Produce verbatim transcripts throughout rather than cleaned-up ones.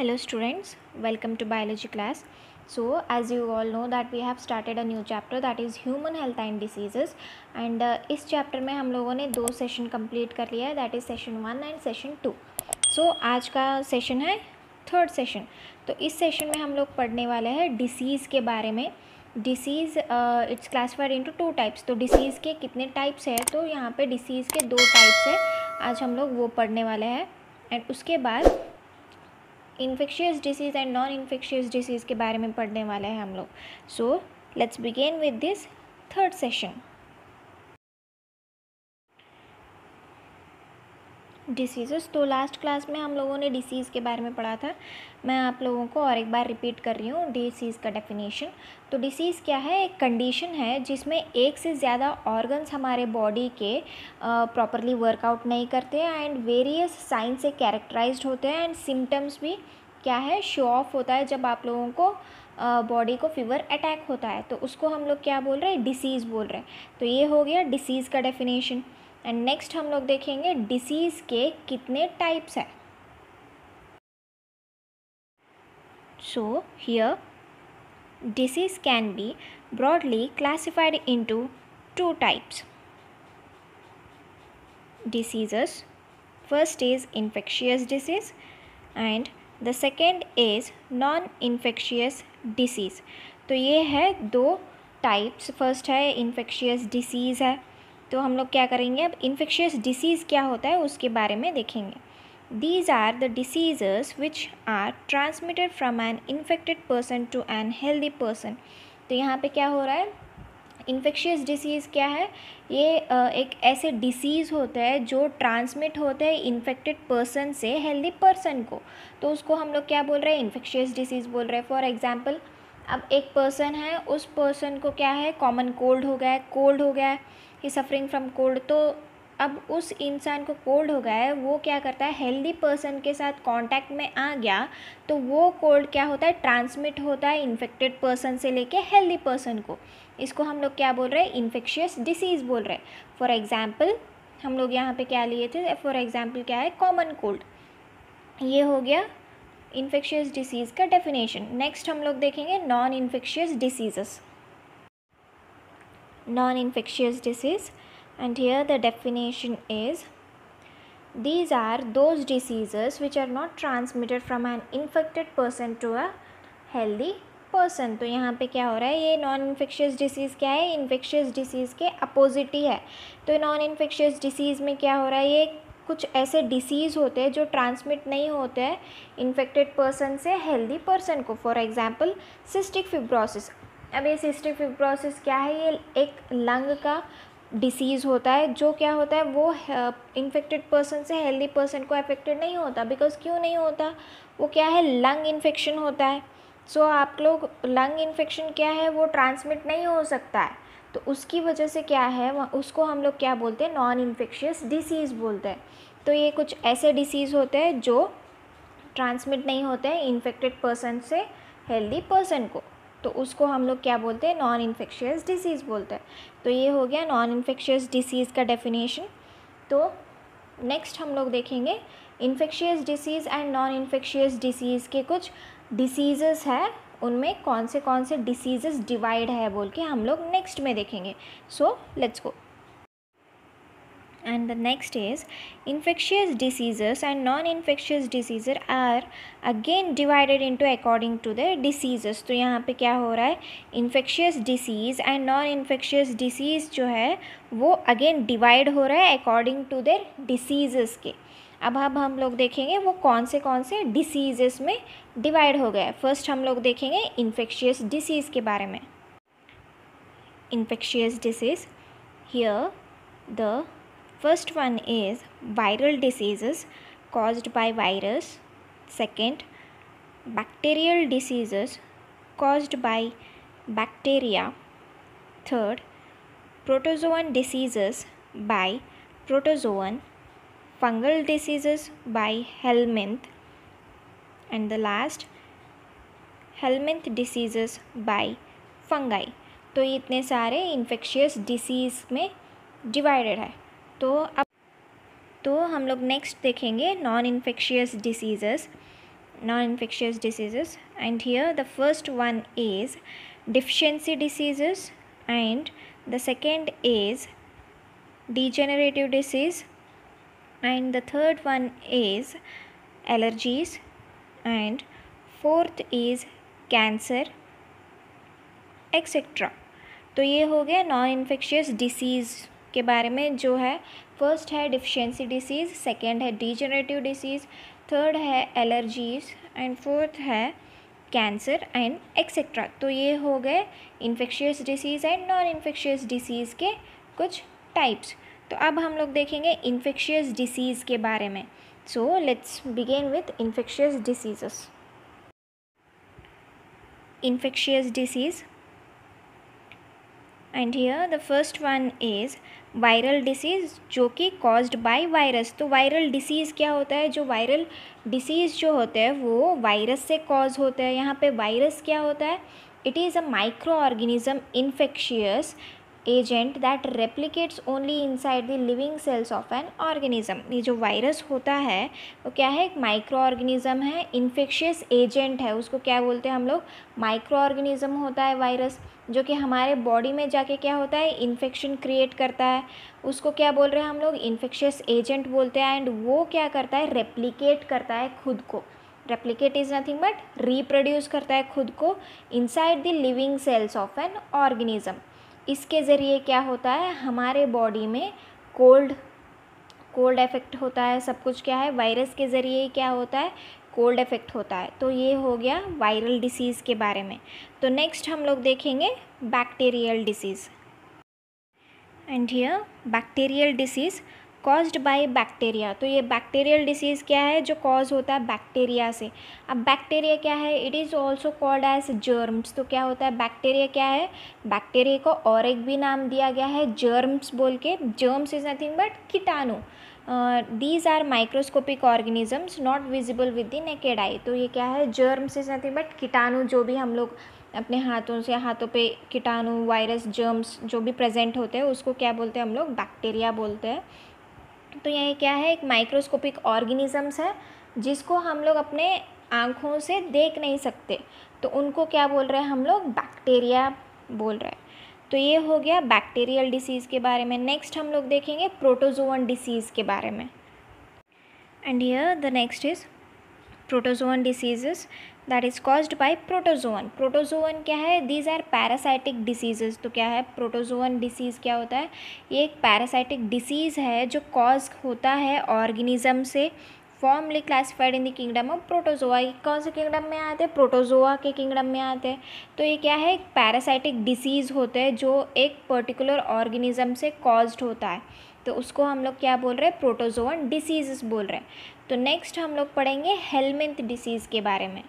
Hello students, welcome to biology class. So as you all know that we have started a new chapter that is human health and diseases and uh, इस chapter में हम लोगों ने दो session complete कर लिया है that is session one and session two. So आज का session है third session. तो इस session में हम लोग पढ़ने वाले हैं disease के बारे में. Disease it's classified into two types. तो डिसीज़ के कितने टाइप्स है तो यहाँ पे डिसीज़ के दो टाइप्स है. आज हम लोग वो पढ़ने वाले हैं एंड उसके बाद infectious disease and non infectious disease के बारे में पढ़ने वाले हैं हम लोग. So let's begin with this third session. Diseases. तो लास्ट क्लास में हम लोगों ने डिसीज़ के बारे में पढ़ा था. मैं आप लोगों को और एक बार रिपीट कर रही हूँ डिसीज़ का डेफिनेशन. तो डिसीज़ क्या है? एक कंडीशन है जिसमें एक से ज़्यादा ऑर्गन्स हमारे बॉडी के प्रॉपरली वर्कआउट नहीं करते हैं एंड वेरियस साइन से कैरेक्टराइज्ड होते हैं एंड सिम्टम्स भी क्या है शो ऑफ होता है जब आप लोगों को बॉडी uh, को फीवर अटैक होता है तो उसको हम लोग क्या बोल रहे हैं? डिसीज़ बोल रहे हैं. तो ये हो गया डिसीज़ का डेफिनेशन. एंड नेक्स्ट हम लोग देखेंगे डिसीज़ के कितने टाइप्स हैं. So here disease can be broadly classified into two types. Diseases. First is infectious disease and the second is non-infectious disease. तो ये है दो टाइप्स. फर्स्ट है इन्फेक्शियस डिसीज़ है. तो हम लोग क्या करेंगे अब इन्फेक्शियस डिसीज़ क्या होता है उसके बारे में देखेंगे. These are the diseases which are transmitted from an infected person to an healthy person. तो यहाँ पे क्या हो रहा है? इन्फेक्शियस डिसीज़ क्या है? ये एक ऐसे डिसीज़ होते हैं जो ट्रांसमिट होते हैं इन्फेक्टेड पर्सन से हेल्दी पर्सन को. तो उसको हम लोग क्या बोल रहे हैं? इन्फेक्शियस डिसीज़ बोल रहे हैं. फॉर एग्जांपल अब एक पर्सन है, उस पर्सन को क्या है? कॉमन कोल्ड हो गया है, कोल्ड हो गया है, ही सफरिंग फ्रॉम कोल्ड. तो अब उस इंसान को कोल्ड हो गया है, वो क्या करता है? हेल्दी पर्सन के साथ कांटेक्ट में आ गया तो वो कोल्ड क्या होता है? ट्रांसमिट होता है इन्फेक्टेड पर्सन से लेके हेल्दी पर्सन को. इसको हम लोग क्या बोल रहे हैं? इन्फेक्शियस डिसीज़ बोल रहे हैं. फॉर एग्जांपल हम लोग यहाँ पे क्या लिए थे? फॉर एग्जांपल क्या है? Common cold. ये हो गया इन्फेक्शियस डिसीज़ का डेफिनेशन. नेक्स्ट हम लोग देखेंगे non infectious diseases. Non infectious disease. And here the definition is these are those diseases which are not transmitted from an infected person to a healthy person. तो यहाँ पे क्या हो रहा है? ये नॉन इन्फेक्शियस डिसीज़ क्या है? इन्फेक्शियस डिसीज़ के अपोजिट ही है. तो नॉन इन्फेक्शियस डिसीज़ में क्या हो रहा है? ये कुछ ऐसे डिसीज़ होते हैं जो ट्रांसमिट नहीं होते हैं इन्फेक्टेड पर्सन से हेल्दी पर्सन को. For example cystic fibrosis. अब ये सिस्टिक फिब्रोसिस क्या है? ये एक लंग का डिसीज़ होता है जो क्या होता है? वो इन्फेक्टेड पर्सन से हेल्दी पर्सन को अफेक्टेड नहीं होता. बिकॉज क्यों नहीं होता? वो क्या है? लंग इन्फेक्शन होता है. सो so, आप लोग लंग इन्फेक्शन क्या है? वो ट्रांसमिट नहीं हो सकता है. तो उसकी वजह से क्या है? उसको हम लोग क्या बोलते हैं? नॉन इन्फेक्शियस डिसीज़ बोलते हैं. तो ये कुछ ऐसे डिसीज़ होते हैं जो ट्रांसमिट नहीं होते हैं इन्फेक्टेड पर्सन से हेल्दी पर्सन को. तो उसको हम लोग क्या बोलते हैं? नॉन इन्फेक्शियस डिसीज़ बोलते हैं. तो ये हो गया नॉन इन्फेक्शियस डिसीज़ का डेफिनेशन. तो नेक्स्ट हम लोग देखेंगे infectious disease and non infectious disease के कुछ डिसीज़ेस है, उनमें कौन से कौन से डिसीज़ेस डिवाइड है बोल के हम लोग नेक्स्ट में देखेंगे. So let's go. And the next is infectious diseases and non-infectious diseases are again divided into according to their diseases. तो यहाँ पे क्या हो रहा है? infectious disease and non-infectious disease जो है वो again divide हो रहा है according to their diseases के. अब अब हम लोग देखेंगे वो कौन से कौन से diseases में divide हो गया है. फर्स्ट हम लोग देखेंगे infectious disease के बारे में. infectious disease. Here the first one is viral diseases caused by virus. Second, bacterial diseases caused by bacteria. Third, protozoan diseases by protozoan. Fungal diseases by helminth. And the last, helminth diseases by fungi. तो इतने सारे infectious disease में divided है. तो अब तो हम लोग नेक्स्ट देखेंगे non infectious diseases. non-infectious diseases, and here the first one is deficiency diseases, and the second is degenerative disease, and the third one is allergies, and fourth is cancer, etcetera. तो ये हो गया non infectious disease के बारे में जो है. First है डिफिशियंसी डिसीज़, सेकेंड है डिजेनरेटिव डिसीज़, थर्ड है एलर्जीज़, एंड फोर्थ है कैंसर एंड एक्सेट्रा. तो ये हो गए infectious disease and non infectious disease के कुछ टाइप्स. तो अब हम लोग देखेंगे इन्फेक्शियस डिसीज़ के बारे में. So let's begin with infectious diseases. Infectious disease, and here the first one is viral disease जो कि कॉज्ड बाय वायरस. तो वायरल डिसीज़ क्या होता है? जो वायरल डिसीज़ जो होते हैं वो वायरस से कॉज होते हैं. यहाँ पे वायरस क्या होता है? It is a microorganism infectious agent that replicates only inside the living cells of an organism. ये जो वायरस होता है वो क्या है? एक माइक्रो ऑर्गेनिज्म है, इन्फेक्शियस एजेंट है. उसको क्या बोलते हैं हम लोग? माइक्रो ऑर्गेनिज्म होता है वायरस, जो कि हमारे बॉडी में जाके क्या होता है? इन्फेक्शन क्रिएट करता है. उसको क्या बोल रहे हैं हम लोग? इन्फेक्शियस एजेंट बोलते हैं. एंड वो क्या करता है? रेप्लिकेट करता है खुद को. Replicate is nothing but reproduce करता है खुद को inside the living cells of an organism. इसके ज़रिए क्या होता है? हमारे बॉडी में कोल्ड कोल्ड इफेक्ट होता है. सब कुछ क्या है? वायरस के ज़रिए क्या होता है? कोल्ड इफेक्ट होता है. तो ये हो गया वायरल डिसीज़ के बारे में. तो नेक्स्ट हम लोग देखेंगे bacterial disease. And here bacterial disease caused by bacteria. तो ये बैक्टीरियल डिसीज़ क्या है? जो कॉज होता है बैक्टीरिया से. अब बैक्टीरिया क्या है? It is also called as germs. तो क्या होता है? बैक्टीरिया क्या है? बैक्टीरिया को और एक भी नाम दिया गया है जर्म्स बोल के. जर्म्स इज़ नथिंग बट कीटाणु. These are microscopic organisms not visible with the naked eye. तो ये क्या है? जर्म्स इज़ नथिंग बट कीटाणु, जो भी हम लोग अपने हाथों से हाथों पे कीटाणु, वायरस, जर्म्स जो भी प्रेजेंट होते हैं उसको क्या बोलते हैं हम लोग? बैक्टीरिया बोलते हैं. तो ये क्या है? एक माइक्रोस्कोपिक ऑर्गेनिजम्स है जिसको हम लोग अपने आँखों से देख नहीं सकते. तो उनको क्या बोल रहे हैं हम लोग? बैक्टीरिया बोल रहे हैं. तो ये हो गया बैक्टीरियल डिसीज़ के बारे में. नेक्स्ट हम लोग देखेंगे प्रोटोजोअन डिसीज़ के बारे में. And here the next is protozoan diseases that is caused by protozoan. Protozoan क्या है? These are parasitic diseases. तो क्या है प्रोटोजोअन डिसीज़? क्या होता है? ये एक पैरासाइटिक डिसीज़ है जो कॉज होता है ऑर्गेनिज्म से. Formally classified in the kingdom of protozoa. ये कौन से किंगडम में आते हैं? प्रोटोजोआ के किंगडम में आते हैं. तो ये क्या है? एक पैरासाइटिक डिसीज़ होते हैं जो एक पर्टिकुलर ऑर्गेनिज्म से कॉज्ड होता है. तो उसको हम लोग क्या बोल रहे हैं? प्रोटोजोअन डिसीज़ बोल रहे हैं. तो नेक्स्ट हम लोग पढ़ेंगे हेलमिंथ डिसीज़ के बारे में.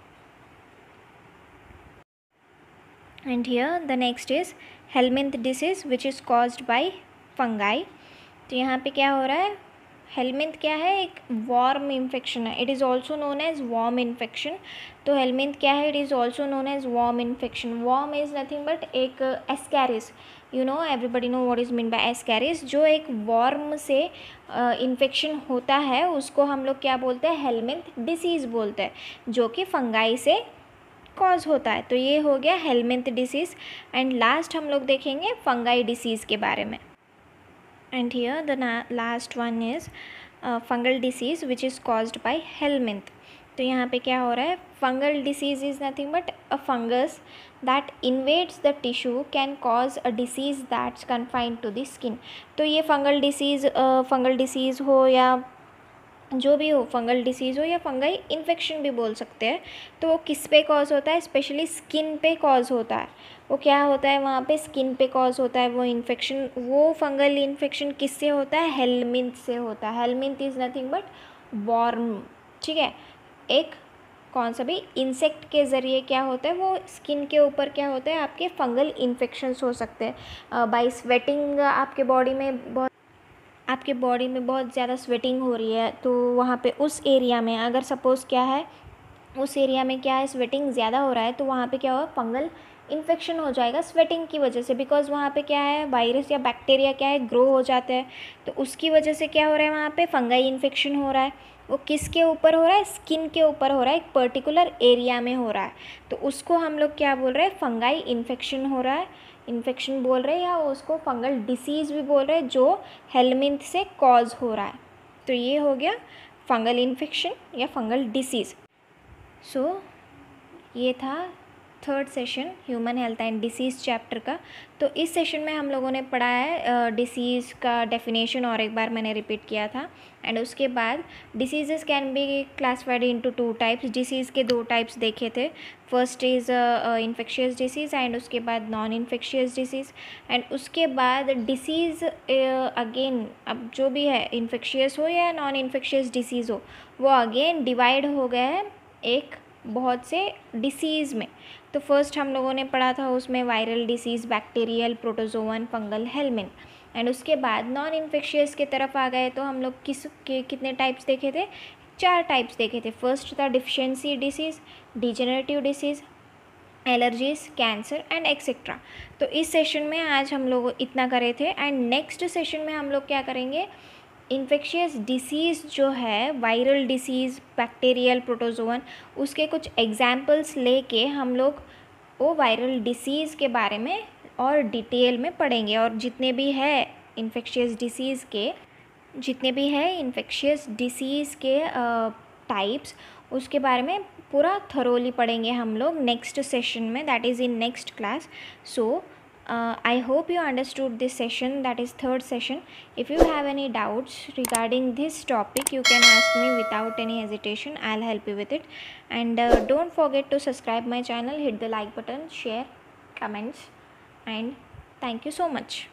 And here the next is helminth disease which is caused by fungi. तो यहाँ पे क्या हो रहा है? हेलमिंथ क्या है? एक वॉर्म इन्फेक्शन है. It is also known as worm infection. तो हेलमिंथ क्या है? It is also known as worm infection. Worm is nothing but एक ascaris. You know everybody know what is mean by ascaris. जो एक warm से infection uh, होता है उसको हम लोग क्या बोलते हैं? हेलमिंथ डिसीज़ बोलते हैं, जो कि फंगाई से कॉज होता है. तो ये हो गया हेलमिंथ डिसीज़. एंड लास्ट हम लोग देखेंगे फंगाई डिसीज़ के बारे में. And here the last one is uh, fungal disease which is caused by helminth. तो यहाँ पे क्या हो रहा है? Fungal disease is nothing but a fungus that invades the tissue can cause a disease that's confined to the skin. तो ये fungal disease uh, fungal disease हो या जो भी हो, फंगल डिसीज़ हो या फंगाई इन्फेक्शन भी बोल सकते हैं. तो वो किस पे कॉज होता है? स्पेशली स्किन पे कॉज होता है. वो क्या होता है? वहाँ पे स्किन पे कॉज होता है वो इन्फेक्शन. वो फंगल इन्फेक्शन किससे होता है? हेलमिंथ से होता है. Helminth is nothing but worm. ठीक है, एक कौन सा भी इंसेक्ट के ज़रिए क्या होता है? वो स्किन के ऊपर क्या होता है? आपके फंगल इन्फेक्शंस हो सकते हैं. बाय स्वेटिंग आपके बॉडी में बहुत आपके बॉडी में बहुत ज़्यादा स्वेटिंग हो रही है तो वहाँ पे उस एरिया में अगर सपोज़ क्या है उस एरिया में क्या है स्वेटिंग ज़्यादा हो रहा है तो वहाँ पे क्या होगा? फंगल इन्फेक्शन हो जाएगा स्वेटिंग की वजह से, बिकॉज वहाँ पे क्या है, वायरस या बैक्टीरिया क्या है, ग्रो हो जाते हैं, तो उसकी वजह से क्या हो रहा है, वहाँ पे फंगाई इन्फेक्शन हो रहा है। वो किसके ऊपर हो रहा है, स्किन के ऊपर हो रहा है, एक पर्टिकुलर एरिया में हो रहा है, तो उसको हम लोग क्या बोल रहे हैं, फंगाई इन्फेक्शन हो रहा है, इन्फेक्शन बोल रहे हैं, या उसको फंगल डिसीज़ भी बोल रहे हैं, जो हेलमिंथ से कॉज हो रहा है। तो ये हो गया फंगल इन्फेक्शन या फंगल डिसीज़। सो so, ये था third session human health and disease chapter का। तो इस सेशन में हम लोगों ने पढ़ा है डिसीज़ का डेफिनेशन, और एक बार मैंने रिपीट किया था, एंड उसके बाद diseases can be classified into two types. Disease के दो टाइप्स देखे थे, first is infectious disease and उसके बाद नॉन इन्फेक्शियस डिसीज़, एंड उसके बाद डिसीज़ अगेन, अब जो भी है इन्फेक्शियस हो या नॉन इन्फेक्शियस डिसीज़ हो, वो अगेन डिवाइड हो गया है एक बहुत से डिसीज़ में। तो फर्स्ट हम लोगों ने पढ़ा था उसमें viral disease, bacterial, protozoan, fungal, helminth, and उसके बाद नॉन इन्फेक्शियस की तरफ आ गए तो हम लोग किस के कितने टाइप्स देखे थे, चार टाइप्स देखे थे। फर्स्ट था deficiency disease, degenerative disease, allergies, cancer and etcetera. तो इस सेशन में आज हम लोग इतना करे थे, एंड नेक्स्ट सेशन में हम लोग क्या करेंगे, इन्फेक्शियस डिसीज़ जो है, वायरल डिसीज़, बैक्टीरियल, प्रोटोजोवन, उसके कुछ एग्जाम्पल्स लेके हम लोग वो वायरल डिसीज़ के बारे में और डिटेल में पढ़ेंगे, और जितने भी है इन्फेक्शियस डिसीज़ के जितने भी है इन्फेक्शियस डिसीज़ के टाइप्स, उसके बारे में पूरा थरोली पढ़ेंगे हम लोग नेक्स्ट सेशन में, that is in next class. So Uh, I hope you understood this session, that is third session. If you have any doubts regarding this topic, you can ask me without any hesitation. I'll help you with it. And uh, don't forget to subscribe my channel, hit the like button, share, comments, and thank you so much.